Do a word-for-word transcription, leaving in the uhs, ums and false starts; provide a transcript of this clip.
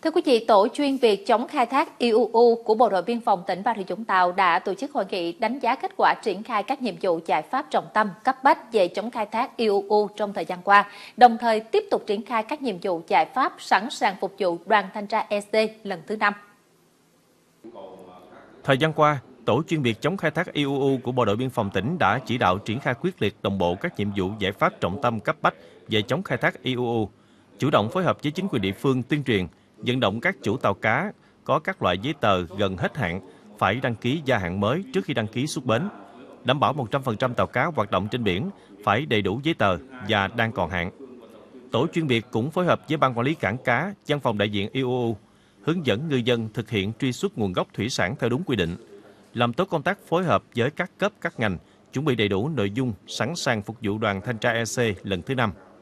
Thưa quý vị, Tổ chuyên việc chống khai thác i u u của Bộ đội Biên phòng tỉnh Bà Rịa Vũng Tàu đã tổ chức hội nghị đánh giá kết quả triển khai các nhiệm vụ giải pháp trọng tâm cấp bách về chống khai thác i u u trong thời gian qua, đồng thời tiếp tục triển khai các nhiệm vụ giải pháp sẵn sàng phục vụ đoàn thanh tra e xê lần thứ năm. Thời gian qua, Tổ chuyên việc chống khai thác i u u của Bộ đội Biên phòng tỉnh đã chỉ đạo triển khai quyết liệt đồng bộ các nhiệm vụ giải pháp trọng tâm cấp bách về chống khai thác i u u, chủ động phối hợp với chính quyền địa phương tuyên truyền, vận động các chủ tàu cá có các loại giấy tờ gần hết hạn phải đăng ký gia hạn mới trước khi đăng ký xuất bến, đảm bảo một trăm phần trăm tàu cá hoạt động trên biển phải đầy đủ giấy tờ và đang còn hạn. Tổ chuyên biệt cũng phối hợp với Ban Quản lý Cảng cá, Văn phòng đại diện i u u, hướng dẫn ngư dân thực hiện truy xuất nguồn gốc thủy sản theo đúng quy định, làm tốt công tác phối hợp với các cấp các ngành, chuẩn bị đầy đủ nội dung sẵn sàng phục vụ đoàn thanh tra e xê lần thứ năm.